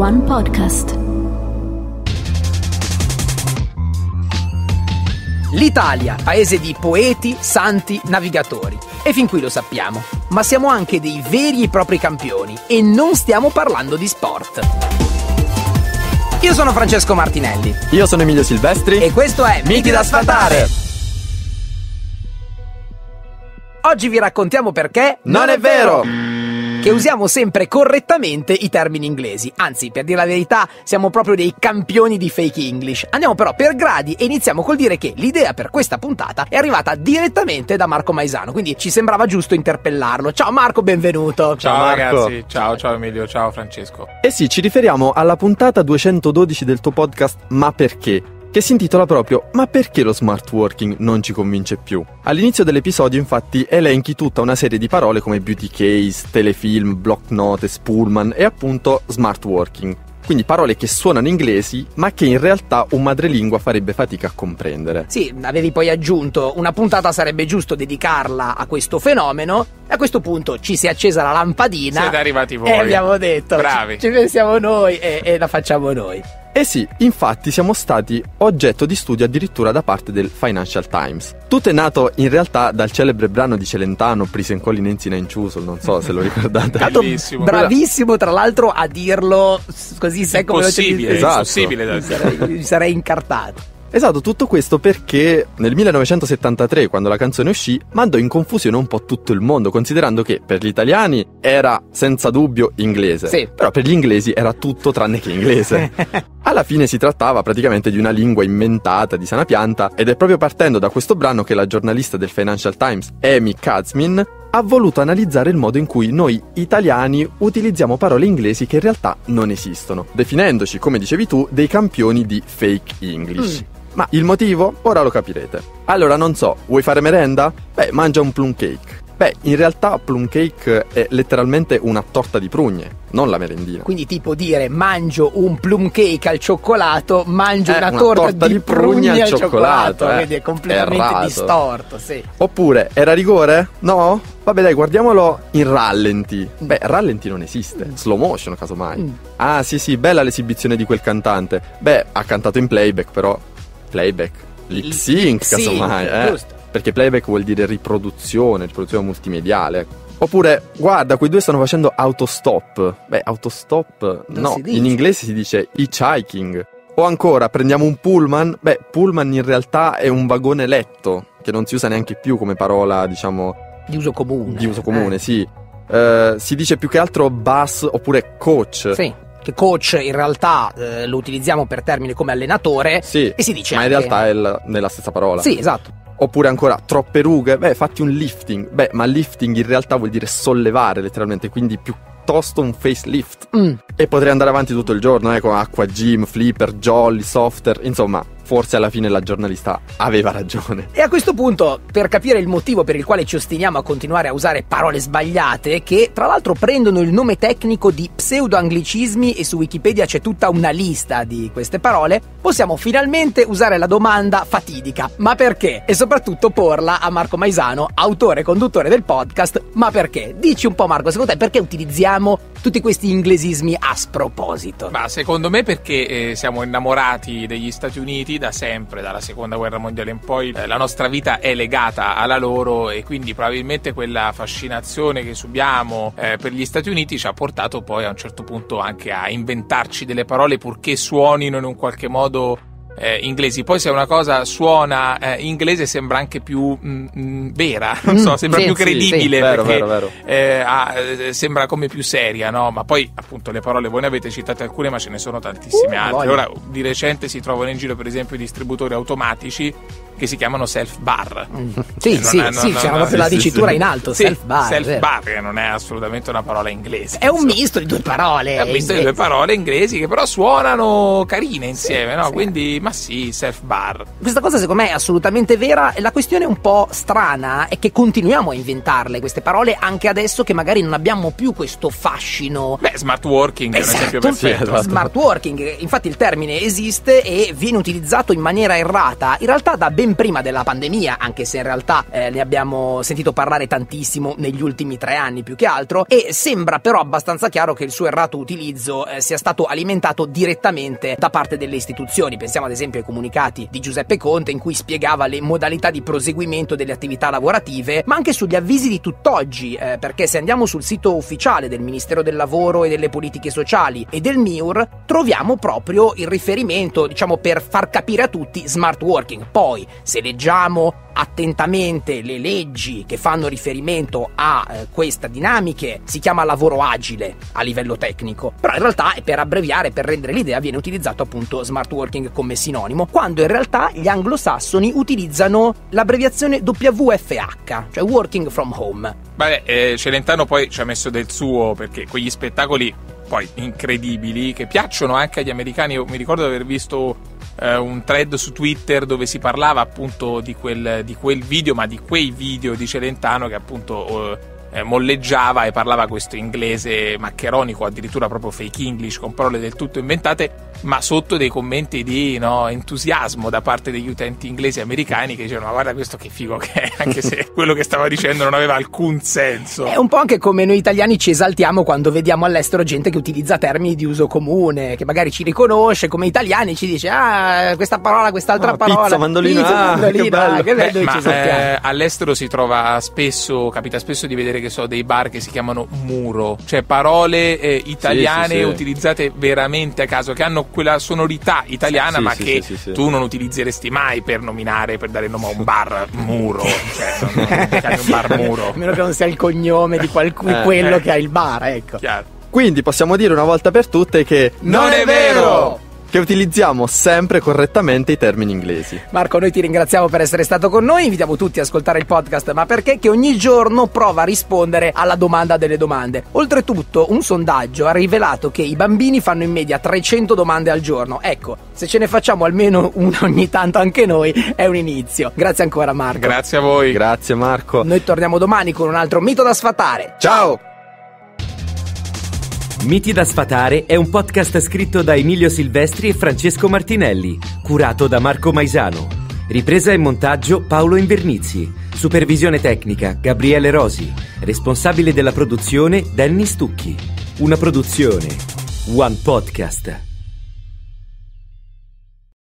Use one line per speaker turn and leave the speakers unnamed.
One Podcast.
L'Italia, paese di poeti, santi, navigatori. E fin qui lo sappiamo. Ma siamo anche dei veri e propri campioni. E non stiamo parlando di sport. Io sono Francesco Martinelli.
Io sono Emilio Silvestri.
E questo è Miti da sfatare. Oggi vi raccontiamo perché
non è vero
che usiamo sempre correttamente i termini inglesi. Anzi, per dire la verità, siamo proprio dei campioni di fake English. Andiamo però per gradi e iniziamo col dire che l'idea per questa puntata è arrivata direttamente da Marco Maisano, quindi ci sembrava giusto interpellarlo. Ciao Marco, benvenuto.
Ciao
Marco.
ragazzi, ciao Emilio, ciao Francesco.
Eh sì, ci riferiamo alla puntata 212 del tuo podcast Ma Perché? Che si intitola proprio Ma perché lo smart working non ci convince più? All'inizio dell'episodio infatti elenchi tutta una serie di parole come beauty case, telefilm, block notice, pullman e appunto smart working. Quindi parole che suonano inglesi ma che in realtà un madrelingua farebbe fatica a comprendere.
Sì, avevi poi aggiunto una puntata sarebbe giusto dedicarla a questo fenomeno e a questo punto ci si è accesa la lampadina.
Siete arrivati voi.
E abbiamo detto,
bravi.
Ci pensiamo noi e la facciamo noi.
Eh sì, infatti siamo stati oggetto di studio addirittura da parte del Financial Times. Tutto è nato in realtà dal celebre brano di Celentano, Prisen Collin Enzina in Ciuso, non so se lo ricordate.
Bellissimo.
Bravissimo tra l'altro a dirlo così secco,
Impossibile,
Esatto.
impossibile da dire.
mi sarei incartato.
Esatto, tutto questo perché nel 1973, quando la canzone uscì, mandò in confusione un po' tutto il mondo, considerando che per gli italiani era senza dubbio inglese,
sì.
Però per gli inglesi era tutto tranne che inglese. Alla fine si trattava praticamente di una lingua inventata di sana pianta ed è proprio partendo da questo brano che la giornalista del Financial Times, Amy Kazmin, ha voluto analizzare il modo in cui noi italiani utilizziamo parole inglesi che in realtà non esistono, definendoci, come dicevi tu, dei campioni di fake English. Ma il motivo? Ora lo capirete. Allora, non so, vuoi fare merenda? Beh, mangia un plum cake. Beh, in realtà plum cake è letteralmente una torta di prugne, non la merendina.
Quindi tipo dire mangio un plum cake al cioccolato, mangio una
una
torta
torta
di
di
prugne al cioccolato.
eh.
Quindi è completamente
Errato.
distorto, sì.
Oppure, era rigore? No? Vabbè dai, guardiamolo in rallenti. Beh, rallenti non esiste, slow motion casomai. Ah sì, bella l'esibizione di quel cantante. Beh, ha cantato in playback però. Playback, lip sync casomai,
giusto.
Perché playback vuol dire riproduzione multimediale. Oppure, guarda, quei due stanno facendo autostop. Beh, autostop,
Non
no,
si dice.
in inglese si dice hitchhiking. O ancora, prendiamo un pullman. Beh, pullman in realtà è un vagone letto, che non si usa neanche più come parola, diciamo,
Di uso comune.
di uso comune, sì. Si dice più che altro bus oppure coach.
Sì. Che coach in realtà lo utilizziamo per termine come allenatore.
Sì,
E si dice
ma in
anche-
realtà è nella stessa parola.
Sì, esatto.
Oppure ancora troppe rughe, beh, fatti un lifting. Beh, ma lifting in realtà vuol dire sollevare letteralmente, quindi piuttosto un facelift. E potrei andare avanti tutto il giorno, con acqua gym, flipper, jolly, softer, insomma, forse alla fine la giornalista aveva ragione.
E a questo punto, per capire il motivo per il quale ci ostiniamo a continuare a usare parole sbagliate, che tra l'altro prendono il nome tecnico di pseudo-anglicismi e su Wikipedia c'è tutta una lista di queste parole, possiamo finalmente usare la domanda fatidica ma perché? E soprattutto porla a Marco Maisano, autore e conduttore del podcast Ma perché? Dici un po' Marco, secondo te perché utilizziamo tutti questi inglesismi a sproposito?
Ma secondo me perché siamo innamorati degli Stati Uniti da sempre, dalla seconda guerra mondiale in poi, la nostra vita è legata alla loro e quindi probabilmente quella fascinazione che subiamo per gli Stati Uniti ci ha portato poi a un certo punto anche a inventarci delle parole purché suonino in un qualche modo inglesi. Poi se una cosa suona inglese sembra anche più vera, non so, sembra
sì,
più
sì,
credibile,
sì.
Vero,
perché
vero.
sembra come più seria, no? Ma poi appunto le parole voi ne avete citate alcune, ma ce ne sono tantissime altre.
voglio.
Ora di recente si trovano in giro per esempio i distributori automatici che si chiamano self bar.
Sì, c'era proprio la dicitura in alto,
Sì,
self bar.
self
vero.
bar, che non è assolutamente una parola inglese.
È un
insomma.
misto di due parole.
È un misto di due parole inglesi che però suonano carine insieme, no?
sì.
Quindi, ma sì, self bar.
Questa cosa secondo me è assolutamente vera e la questione un po' strana è che continuiamo a inventarle queste parole anche adesso che magari non abbiamo più questo fascino.
Beh, smart working è un esempio
Esatto,
perfetto.
esatto.
smart working, infatti il termine esiste e viene utilizzato in maniera errata, in realtà da ben ben prima della pandemia, anche se in realtà ne abbiamo sentito parlare tantissimo negli ultimi 3 anni più che altro, e sembra però abbastanza chiaro che il suo errato utilizzo sia stato alimentato direttamente da parte delle istituzioni. Pensiamo ad esempio ai comunicati di Giuseppe Conte in cui spiegava le modalità di proseguimento delle attività lavorative, ma anche sugli avvisi di tutt'oggi, perché se andiamo sul sito ufficiale del Ministero del Lavoro e delle Politiche Sociali e del MIUR troviamo proprio il riferimento, diciamo, per far capire a tutti smart working. Poi se leggiamo attentamente le leggi che fanno riferimento a queste dinamiche si chiama lavoro agile a livello tecnico, però in realtà, per abbreviare, per rendere l'idea, viene utilizzato appunto smart working come sinonimo, quando in realtà gli anglosassoni utilizzano l'abbreviazione WFH, cioè working from home.
Celentano poi ci ha messo del suo, perché quegli spettacoli poi incredibili che piacciono anche agli americani. Io mi ricordo di aver visto un thread su Twitter dove si parlava appunto di quel video, ma di quei video di Celentano che appunto molleggiava e parlava questo inglese maccheronico, addirittura proprio fake English, con parole del tutto inventate, ma sotto dei commenti di entusiasmo da parte degli utenti inglesi americani che dicevano: ma guarda questo che figo che è, anche se quello che stava dicendo non aveva alcun senso.
È un po' anche come noi italiani ci esaltiamo quando vediamo all'estero gente che utilizza termini di uso comune, che magari ci riconosce come italiani, ci dice questa parola, quest'altra parola,
pizza, mandolina,
che bello, ci esaltiamo.
All'estero si trova spesso, capita spesso di vedere che so dei bar che si chiamano muro, cioè parole italiane utilizzate veramente a caso, che hanno quella sonorità italiana, ma che tu non utilizzeresti mai per nominare, per dare nome a un bar muro, cioè non un bar muro,
a meno che non sia il cognome di quello che ha il bar, ecco.
Chiaro.
Quindi possiamo dire una volta per tutte che
non è vero!
Che utilizziamo sempre correttamente i termini inglesi.
Marco, noi ti ringraziamo per essere stato con noi, invitiamo tutti a ascoltare il podcast Ma Perché, che ogni giorno prova a rispondere alla domanda delle domande. Oltretutto, un sondaggio ha rivelato che i bambini fanno in media 300 domande al giorno. Ecco, se ce ne facciamo almeno una ogni tanto anche noi, è un inizio. Grazie ancora, Marco.
Grazie a voi.
Grazie, Marco.
Noi torniamo domani con un altro mito da sfatare.
Ciao!
Miti da sfatare è un podcast scritto da Emilio Silvestri e Francesco Martinelli, curato da Marco Maisano. Ripresa e montaggio Paolo Invernizzi. Supervisione tecnica Gabriele Rosi. Responsabile della produzione Danny Stucchi. Una produzione One Podcast.